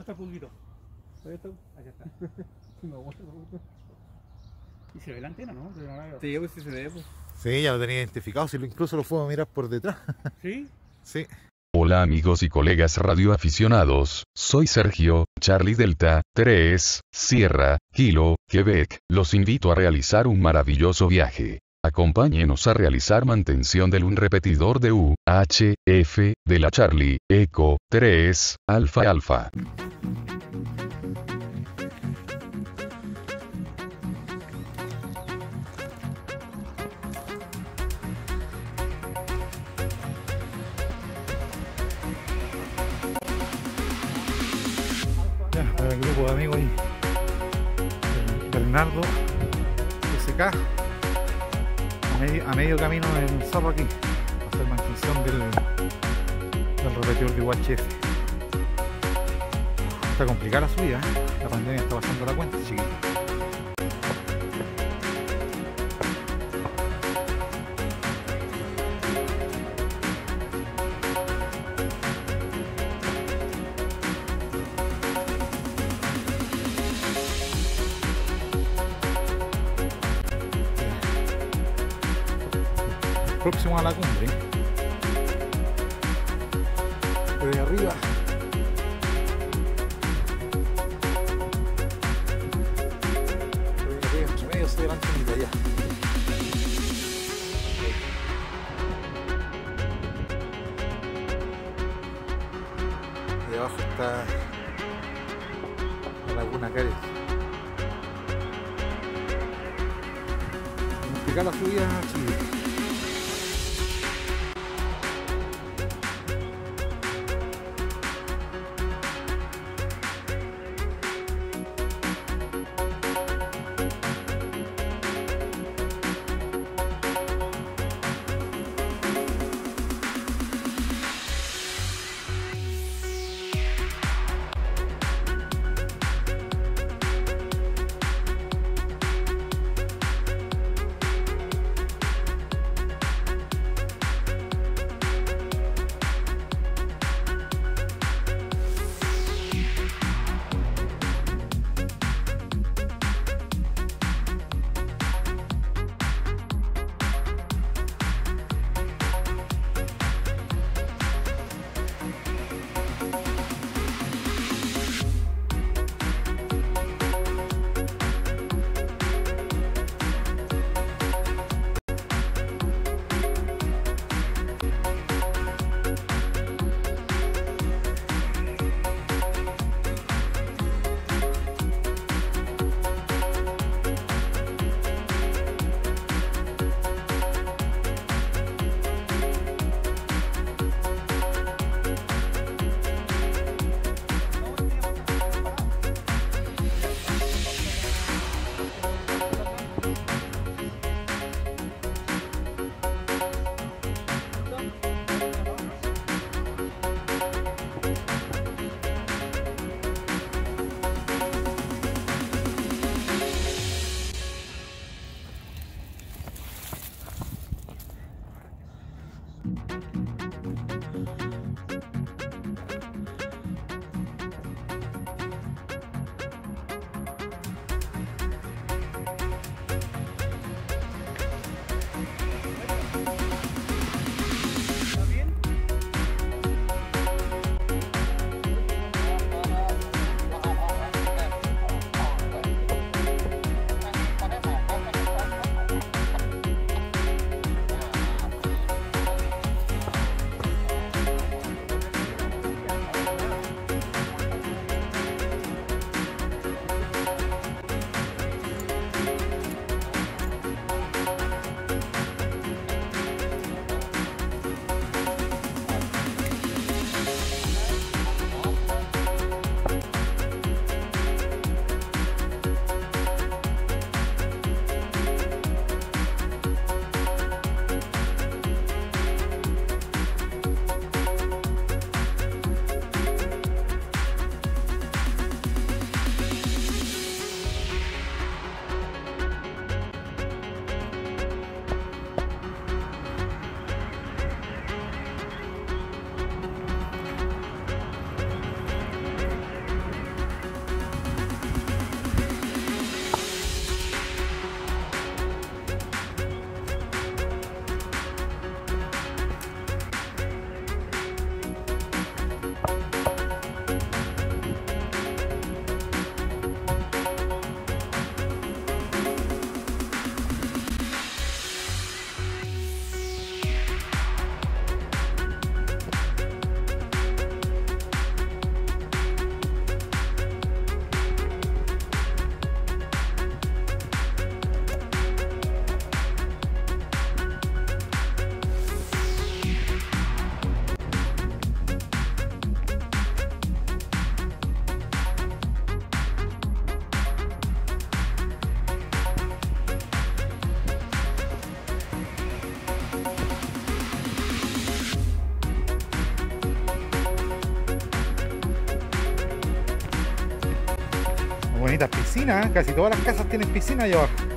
está Pulguito? ¿Dónde está? Allá está. ¿Y se ve la antena, no? Sí, pues sí se ve, pues. Sí, ya lo tenía identificado, si incluso lo fuimos a mirar por detrás. ¿Sí? Sí. Hola amigos y colegas radioaficionados, soy Sergio, Charlie Delta, 3, Sierra, Kilo, Quebec, los invito a realizar un maravilloso viaje. Acompáñenos a realizar mantención del un repetidor de UHF, de la Charlie, Eco, 3, Alfa Alfa. Ya, para el grupo de amigos ahí. Bernardo, SK, a medio camino en el Zorro aquí, a hacer mantención del repetidor de UHF. Está complicada la subida, ¿eh? La pandemia está pasando la cuenta, chiquillos. Próximo a la cumbre, desde arriba. Entre medio se delante de allá. Y abajo está la laguna Cares. Complicar la subida, chicos. bonitas piscinas, ¿eh? Casi todas las casas tienen piscina allá abajo.